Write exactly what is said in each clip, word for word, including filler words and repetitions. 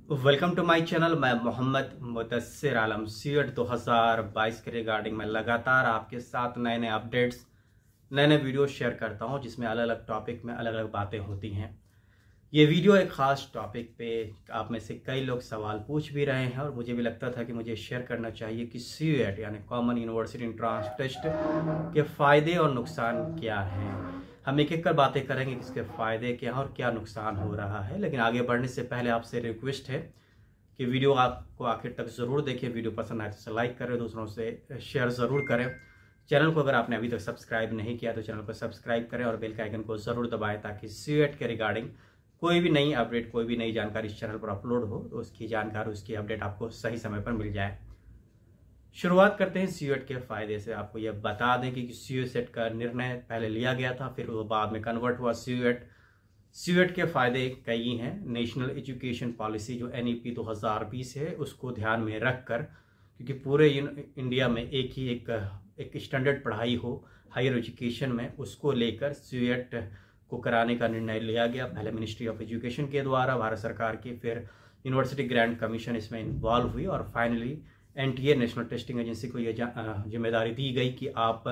Welcome to my channel. मैं मोहम्मद मुदस्सिर आलम CEAT दो हज़ार बाईस के रिगार्डिंग मैं लगातार आपके साथ नए नए अपडेट्स नए नए वीडियो शेयर करता हूं, जिसमें अलग अलग टॉपिक में अलग अलग बातें होती हैं। ये वीडियो एक ख़ास टॉपिक पे आप में से कई लोग सवाल पूछ भी रहे हैं और मुझे भी लगता था कि मुझे शेयर करना चाहिए कि सीएट यानी कॉमन यूनिवर्सिटी एंट्रेंस टेस्ट के फ़ायदे और नुकसान क्या हैं। हम एक एक कर बातें करेंगे कि इसके फ़ायदे क्या हैं और क्या नुकसान हो रहा है। लेकिन आगे बढ़ने से पहले आपसे रिक्वेस्ट है कि वीडियो आपको आखिर तक ज़रूर देखिए। वीडियो पसंद आए तो लाइक करें, दूसरों से शेयर ज़रूर करें। चैनल को अगर आपने अभी तक सब्सक्राइब नहीं किया तो चैनल को सब्सक्राइब करें और बेल के आइकन को ज़रूर दबाएं, ताकि सीएट के रिगार्डिंग कोई भी नई अपडेट कोई भी नई जानकारी इस चैनल पर अपलोड हो तो उसकी जानकारी उसकी अपडेट आपको सही समय पर मिल जाए। शुरुआत करते हैं सीएट के फ़ायदे से। आपको यह बता दें कि सीएट का निर्णय पहले लिया गया था, फिर वो बाद में कन्वर्ट हुआ सीएट। सीएट के फ़ायदे कई हैं। नेशनल एजुकेशन पॉलिसी जो एनईपी दो हज़ार बीस है उसको ध्यान में रखकर, क्योंकि पूरे इंडिया में एक ही एक एक स्टैंडर्ड पढ़ाई हो हायर एजुकेशन में, उसको लेकर सीएट को कराने का निर्णय लिया गया। पहले मिनिस्ट्री ऑफ एजुकेशन के द्वारा भारत सरकार की, फिर यूनिवर्सिटी ग्रांट कमीशन इसमें इन्वॉल्व हुई और finally NTA national testing agency को यह जिम्मेदारी दी गई कि आप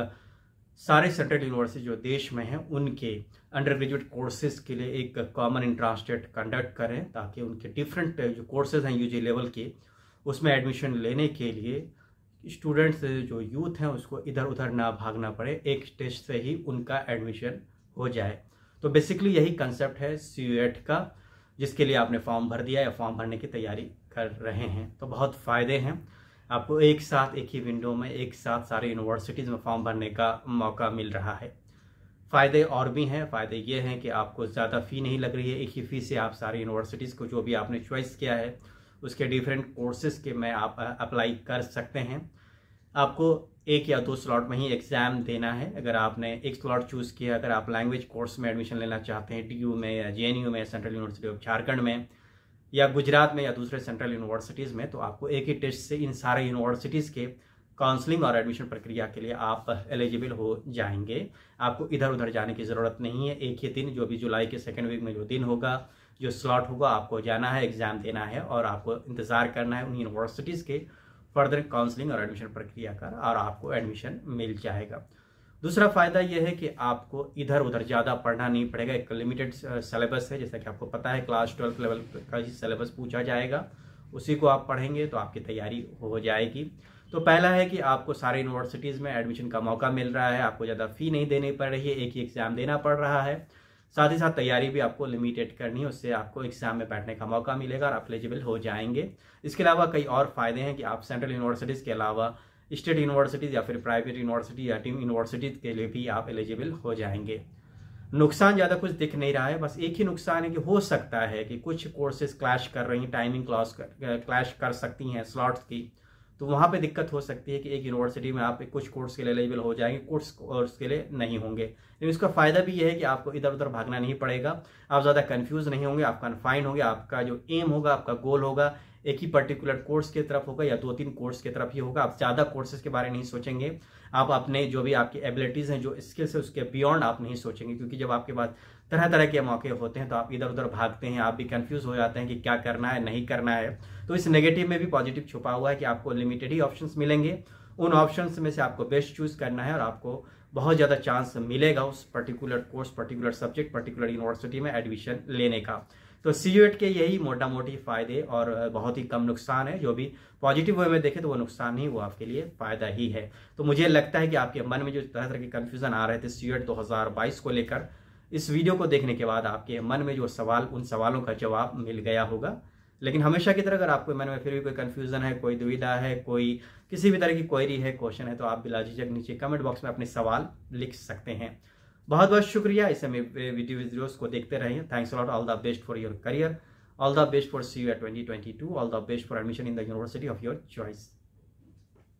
सारे सेंट्रल यूनिवर्सिटी जो देश में हैं उनके अंडर ग्रेजुएट कोर्सेज के लिए एक कॉमन एंट्रेंस टेस्ट कंडक्ट करें, ताकि उनके डिफरेंट जो कोर्सेज हैं यूजी लेवल के, उसमें एडमिशन लेने के लिए स्टूडेंट्स जो यूथ हैं उसको इधर उधर ना भागना पड़े, एक टेस्ट से ही उनका एडमिशन हो जाए। तो बेसिकली यही कंसेप्ट है सीएट का, जिसके लिए आपने फॉर्म भर दिया या फॉर्म भरने की तैयारी कर रहे हैं। तो बहुत फ़ायदे हैं। आपको एक साथ एक ही विंडो में एक साथ सारे यूनिवर्सिटीज़ में फॉर्म भरने का मौका मिल रहा है। फ़ायदे और भी हैं। फ़ायदे ये हैं कि आपको ज़्यादा फ़ी नहीं लग रही है। एक ही फ़ी से आप सारे यूनिवर्सिटीज़ को जो भी आपने चॉइस किया है उसके डिफरेंट कोर्सेज़ के में आप अप्लाई कर सकते हैं। आपको एक या दो स्लॉट में ही एग्ज़ाम देना है। अगर आपने एक स्लॉट चूज़ किया, अगर आप लैंग्वेज कोर्स में एडमिशन लेना चाहते हैं डीयू में या जेएनयू में, सेंट्रल यूनिवर्सिटी ऑफ झारखंड में या गुजरात में या दूसरे सेंट्रल यूनिवर्सिटीज़ में, तो आपको एक ही टेस्ट से इन सारे यूनिवर्सिटीज़ के काउंसलिंग और एडमिशन प्रक्रिया के लिए आप एलिजिबल हो जाएंगे। आपको इधर उधर जाने की ज़रूरत नहीं है। एक ही दिन, जो भी जुलाई के सेकेंड वीक में जो दिन होगा, जो स्लॉट होगा, आपको जाना है, एग्ज़ाम देना है और आपको इंतज़ार करना है उन यूनिवर्सिटीज़ के फर्दर काउंसलिंग और एडमिशन प्रक्रिया का, और आपको एडमिशन मिल जाएगा। दूसरा फ़ायदा यह है कि आपको इधर उधर ज़्यादा पढ़ना नहीं पड़ेगा। एक लिमिटेड सिलेबस है, जैसा कि आपको पता है क्लास ट्वेल्थ लेवल का ही सिलेबस पूछा जाएगा, उसी को आप पढ़ेंगे तो आपकी तैयारी हो जाएगी। तो पहला है कि आपको सारे यूनिवर्सिटीज़ में एडमिशन का मौका मिल रहा है, आपको ज़्यादा फ़ी नहीं देनी पड़ रही है, एक ही एग्ज़ाम देना पड़ रहा है। साथ ही साथ तैयारी भी आपको लिमिटेड करनी है, उससे आपको एग्जाम में बैठने का मौका मिलेगा और आप एलिजिबल हो जाएंगे। इसके अलावा कई और फ़ायदे हैं कि आप सेंट्रल यूनिवर्सिटीज़ के अलावा स्टेट यूनिवर्सिटीज़ या फिर प्राइवेट यूनिवर्सिटी या टीम यूनिवर्सिटीज़ के लिए भी आप एलिजिबल हो जाएंगे। नुकसान ज़्यादा कुछ दिख नहीं रहा है, बस एक ही नुकसान है कि हो सकता है कि कुछ कोर्सेज क्लैश कर रही हैं, टाइमिंग क्लॉस क्लैश कर सकती हैं स्लॉट्स की, तो वहाँ पे दिक्कत हो सकती है कि एक यूनिवर्सिटी में आप कुछ कोर्स के लिए एलिजिबल हो जाएंगे, कुछ कोर्स के लिए नहीं होंगे। लेकिन इसका फ़ायदा भी ये है कि आपको इधर उधर भागना नहीं पड़ेगा, आप ज़्यादा कंफ्यूज नहीं होंगे, आप कन्फाइंड होंगे। आपका जो एम होगा, आपका गोल होगा, एक ही पर्टिकुलर कोर्स की तरफ होगा या दो तीन कोर्स की तरफ ही होगा। आप ज़्यादा कोर्सेज के बारे में नहीं सोचेंगे। आप अपने जो भी आपकी एबिलिटीज़ हैं, जो स्किल्स है, उसके बियॉन्ड आप नहीं सोचेंगे, क्योंकि जब आपके पास तरह तरह के मौके होते हैं तो आप इधर उधर भागते हैं, आप भी कंफ्यूज हो जाते हैं कि क्या करना है नहीं करना है। तो इस नेगेटिव में भी पॉजिटिव छुपा हुआ है कि आपको लिमिटेड ही ऑप्शंस मिलेंगे। उन ऑप्शंस में से आपको बेस्ट चूज़ करना है और आपको बहुत ज़्यादा चांस मिलेगा उस particular course, particular subject, particular university में एडमिशन लेने का। तो सीएट के यही मोटा मोटी फ़ायदे और बहुत ही कम नुकसान है। जो भी पॉजिटिव वे में देखें तो वो नुकसान नहीं, वो आपके लिए फ़ायदा ही है। तो मुझे लगता है कि आपके मन में जो तरह तरह के कन्फ्यूज़न आ रहे थे सीएट दो हज़ार बाईस को लेकर, इस वीडियो को देखने के बाद आपके मन में जो सवाल, उन सवालों का जवाब मिल गया होगा। लेकिन हमेशा की तरह अगर आपके मन में फिर भी कोई कन्फ्यूज़न है, कोई दुविधा है, कोई किसी भी तरह की क्वेरी है, क्वेश्चन है, तो आप बिला झिझक नीचे कमेंट बॉक्स में अपने सवाल लिख सकते हैं। बहुत बहुत शुक्रिया इस समय वीडियो वीडियोस को देखते रहिए। Thanks a lot. All the best for your career, all the best for CUET twenty twenty two, all the best for admission in the university of your choice.